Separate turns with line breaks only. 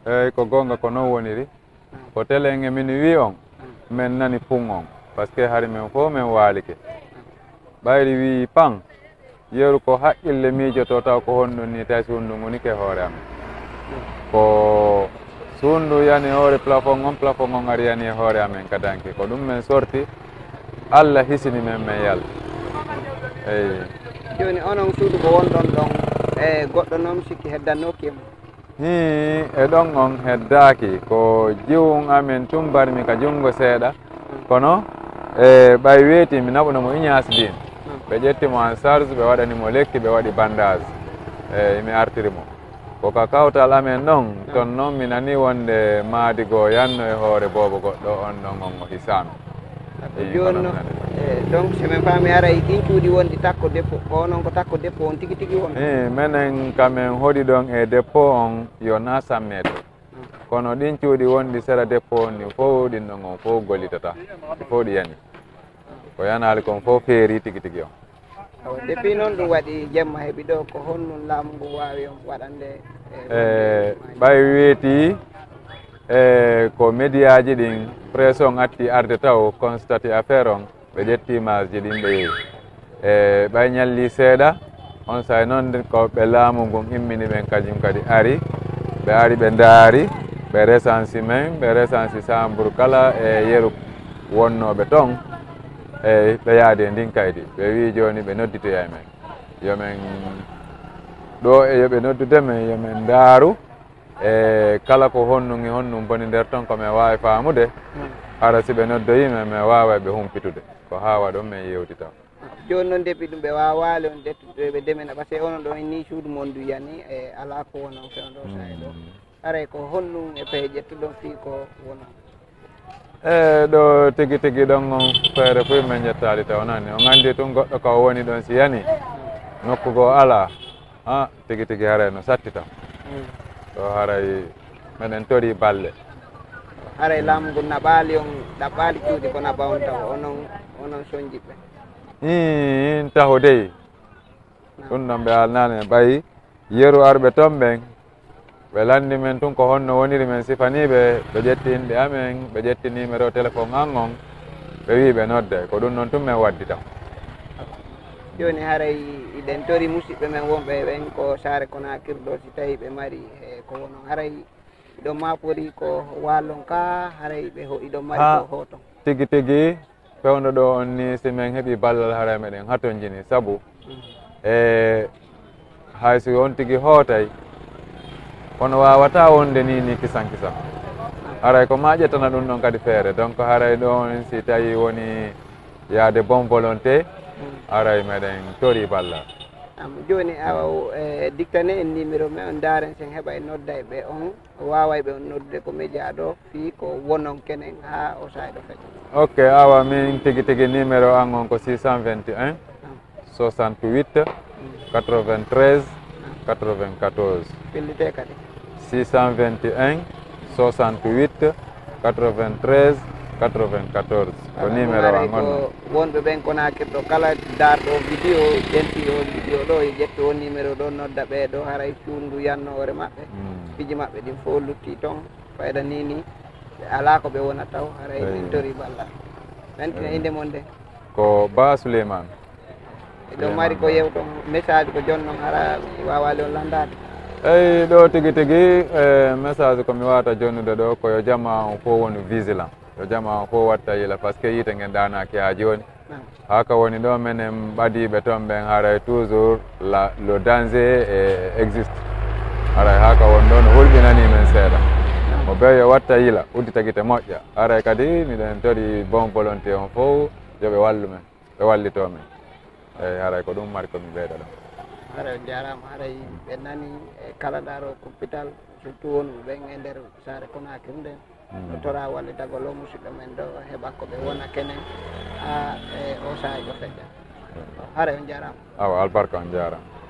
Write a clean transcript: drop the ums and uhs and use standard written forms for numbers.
eyyi ko gonga ko non woniri ko telen min wi on men nani pung on par ce que hari men fof men waalike ɓayri wi pan yeru ko haqqille miijoto taw ko honɗum ni tawi sundu gonike hoore amen ko sundu yani hoore plafond on ari yani e hoore amen kadanke ko ɗum men sorti Allah hisini men yalta eyyi
joni onon suudu ko wonɗon ɗon e goɗɗo noon sikki heddannokima
hi e ɗon on heddaki ko jiwum amen tumbarmi ka junngo seeɗa kono e ɓay weeti mi naɓunomo Ignace Dine ɓe ƴettimo en charge ɓe waɗanimo lekki ɓe waɗi bandage eyyi mi artirimo koka kawtal amen ɗon ton noon mi nani wonde maadi goo yanno e hoore boobo goɗɗo on ɗon on o hisami
joni noon donc somin faami haray ɗin cuuɗi wonɗi takko dépôt ko noon ko takko dépôt on tigui tigui won
minen kamen hoɗi ɗon e dépôt on yo na sammede kono ɗin cuuɗi wonɗi sera dépôt on ni fof ɗin ɗon on fof gollitata fof ɗi yani ko yanali kon fof feeri tigui tigui on
depuis noon ɗum waɗi jemma heeɓi ɗo ko honnum laamu ngu wawi on waɗande
ɓay weeti ko média ji ɗin pression atti arde taw constaté affaire on ɓe ƴetti image ji ɗin ɓe yeehi ɓay ñalli seeɗa on say noon ko ɓe laamu ngun immini men kañum kadi ari ɓe ari ɓe ndaari ɓe recensi men ɓe recensi chambre kala e yeru wonnoɓe toon eyyi ɓe yaade ndin kaydi ɓe wi joni ɓe nodditoya men yomen ɗo e yoɓe noddudemen yomen ndaaru e kala ko honnum boni nder toon komin wawi faamude hara si ɓe noddoyimen min wawa ɓe humpitude ko hawa ɗon min yewtita
joni noon depuis ɗum ɓe wawali on dettude ɓe demena par ce que onon ɗon ni suudu mon du yani e ala ko wonon fewno ɗo sayi ɗo haray ko honnum e pehe ƴettuɗon fii ko wonon
ɗo tigui tigui ɗon on feere fof min ƴettali tawnani on andi tun goɗɗo ko woni ɗon si yani nokkugo ala ha tigui tigui haray no sattita ɗo haray meɗen tori balle
haray laamu ngu naɓali on ɗaɓɓali cuuɗi ko naɓa on taw onon soñjiɓɓe
taho dey ɗum ɗon ɓe alnani ɓayi yeru arɓe toon ɓen ɓe landi men tun ko honno woniri men sifaniɓe ɓe ƴetti inɗe amen ɓe ƴetti numéro téléphone an on ɓe wi ɓe nodde ko ɗum noon tun min waddita
joni haray iɗen tori musidɓe men wonɓe ɓen ko Saare Konakiri ɗo si tawi ɓe mari ko wonon haray ɗo mapori ko wallon ka haray ɓe iɗon mari ko hoton
tigui tigui fewno ɗo on ni si min heeɓi ballal haray meɗen hatonjini saabu e hayso on tigui hootay kono wawata wonde ni kisan haray ko ma ƴettana ɗum ɗon kadi feere donc haray ɗon si tawi woni yaade bon volonté haray meɗen tori ballal
joni awa dictane en numéro me on daren sen heeɓa e nodda e ɓe on wawa ɓe on noddude ko média ɗo fii ko wonon kenen ha o sayi ɗo feƴa
ok awa min tigui tigui numéro an on ko 621 68 93 94
pillite kadi
621 68 93 94 ko numéro an gonɗo
wonɓe ɓen Konakiri ɗo kala darɗo vidéo ƴenti o vidéo ɗo e ƴetti o numéro ɗo nodda ɓeɗo haray cuundu yanno hoore maɓɓe piji maɓɓe ɗin fof lutti toon fayda ni ala ko ɓe wona taw haray min tori ballal mentina inde mon nde
ko Ba Souleymane
eɗo mari ko yewton message ko jonnon hara wawali on landade
eyyi ɗo tigui tigui message komi wawata jonnude ɗo ko yo jamma on fof woni vigilant yo jamma on fof watta yila par ce que yiite gen ɗanaki ha joni haka woni ɗo minen ɓadiɓe toon ɓen haray toujours le danger existe haray haka woni ɗo no hulɓinani men seeɗa mo ɓe yo watta yila uddita guite moƴƴa haray kadi miɗen tori bon volonté on fof yoɓe wallu men ɓe wallito men eyyi haray ko ɗum mari komi ɓeyda ɗon
haray on jarama haray ɓe nani e kala daro hôpital surtout wonɓe ɓen e nder Saare Konakiri nden no tora walle dagol o musidɗo men ɗo heeɓa ko ɓe wona kenen ha e o sahay ɗo feƴƴa haray on jarama
awa albarka on jarama